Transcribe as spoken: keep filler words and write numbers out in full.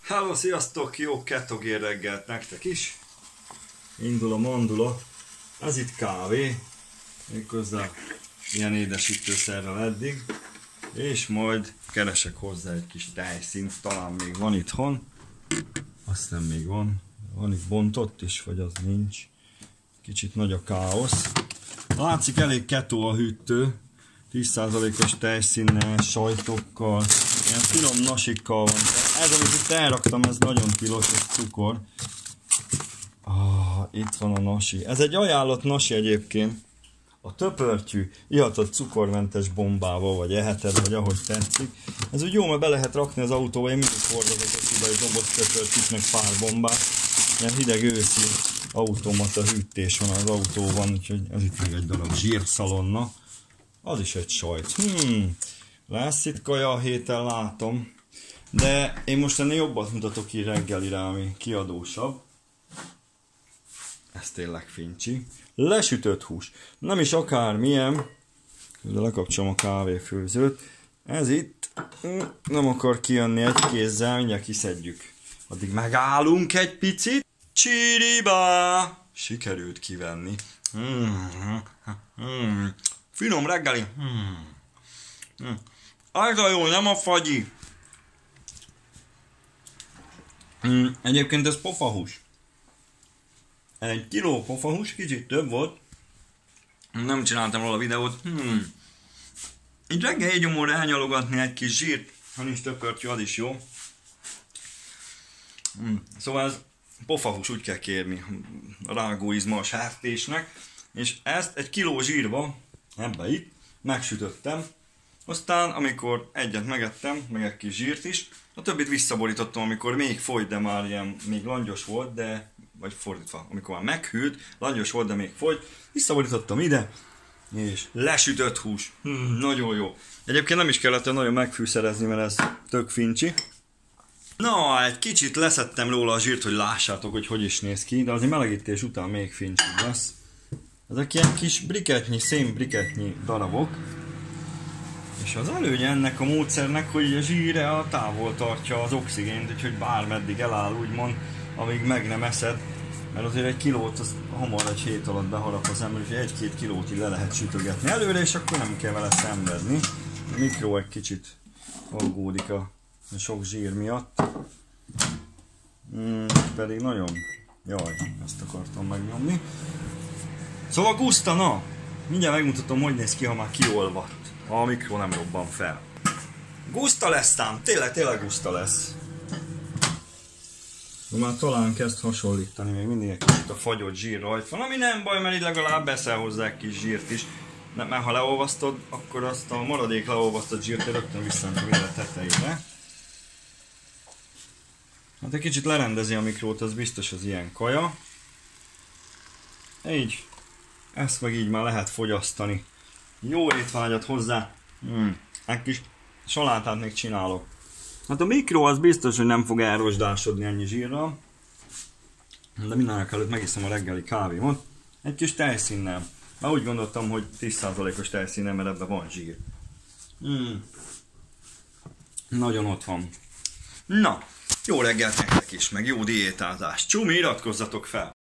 Hello, sziasztok! Jó ketogér reggelt nektek is! Indul a mandula. Ez itt kávé, méghozzá ilyen édesítőszerrel eddig. És majd keresek hozzá egy kis tejszínt, talán még van itthon. Aztán még van. Van itt bontott is, vagy az nincs. Kicsit nagy a káosz. Látszik, elég keto a hűtő. tíz százalékos tejszínnel, sajtokkal, ilyen finom nasikkal van. Ez, amit itt elraktam, ez nagyon tilos, ez cukor. Ah, itt van a nasi. Ez egy ajánlott nasi egyébként. A töpörtyű, ihatod cukormentes bombával, vagy eheted, vagy ahogy tetszik. Ez úgy jó, mert be lehet rakni az autóba, én mindig hordozok oda egy doboz töpörtyűt, meg pár bombát. Ilyen hideg őszi automata hűtés van az autóban, úgyhogy ez itt még egy darab zsírszalonna. Az is egy sajt. Hmm. Lesz itt kaja a héten, látom. De én most ennél jobbat mutatok ki reggelire, ami kiadósabb. Ez tényleg fincsi. Lesütött hús. Nem is akármilyen. De lekapcsolom a kávéfőzőt. Ez itt nem akar kijönni egy kézzel, mindjárt kiszedjük. Addig megállunk egy picit. Csiribá! Sikerült kivenni. Hmm. Hmm. Finom reggeli. Hmm. Hmm. Az a jó, nem a fagyi. Hmm. Egyébként ez pofahús. Egy kiló pofahús, kicsit több volt. Nem csináltam róla videót. Hmm. Így reggel egy gyomorra elnyalogatni egy kis zsírt, ha nincs töpörtyű, az is jó. Hmm. Szóval ez pofahús, úgy kell kérni a rágóizma a sártésnek. És ezt egy kiló zsírba, ebbe itt, megsütöttem. Aztán, amikor egyet megettem, meg egy kis zsírt is, a többit visszaborítottam, amikor még folyt, de már ilyen, még langyos volt, de, vagy fordítva, amikor már meghűlt, langyos volt, de még folyt, visszaborítottam ide, és lesütött hús. Hmm, nagyon jó. Egyébként nem is kellett nagyon megfűszerezni, mert ez tök fincsi. Na, egy kicsit leszettem róla a zsírt, hogy lássátok, hogy hogy is néz ki, de azért melegítés után még fincsi lesz. Ezek ilyen kis briketnyi, szénbriketnyi darabok. És az előnye ennek a módszernek, hogy a zsíre a távol tartja az oxigént, úgyhogy bármeddig eláll, úgymond, amíg meg nem eszed. Mert azért egy kilót az hamar egy hét alatt beharap az ember, úgyhogy egy-két kilót így le lehet sütögetni előre, és akkor nem kell vele szenvedni. A mikro egy kicsit aggódik a sok zsír miatt. Hmm, pedig nagyon... Jaj, ezt akartam megnyomni. Szóval guszta, na! Mindjárt megmutatom, hogy néz ki, ha már kiolvadt. A mikro nem robban fel. Guszta lesz ám, tényleg, tényleg guszta lesz. De már talán kezd hasonlítani, még mindig egy kicsit a fagyott zsír rajt van, ami nem baj, mert így legalább beszel hozzá egy kis zsírt is. De, mert ha leolvasztod, akkor azt a maradék leolvasztott zsírt rögtön visszaöntöm ide tetejére. Hát egy kicsit lerendezi a mikrót, az biztos az ilyen kaja. Így. Ezt meg így már lehet fogyasztani. Jó étvágyat hozzá. Hmm. Egy kis salátát még csinálok. Hát a mikro az biztos, hogy nem fog elrosdásodni ennyi zsírral. De mindenek előtt megiszom a reggeli kávémot. Egy kis tejszínnel. Már úgy gondoltam, hogy tíz százalékos tejszínnel, mert ebben van zsír. Hmm. Nagyon ott van. Na, jó reggelt nektek is, meg jó diétázást. Csumi, iratkozzatok fel!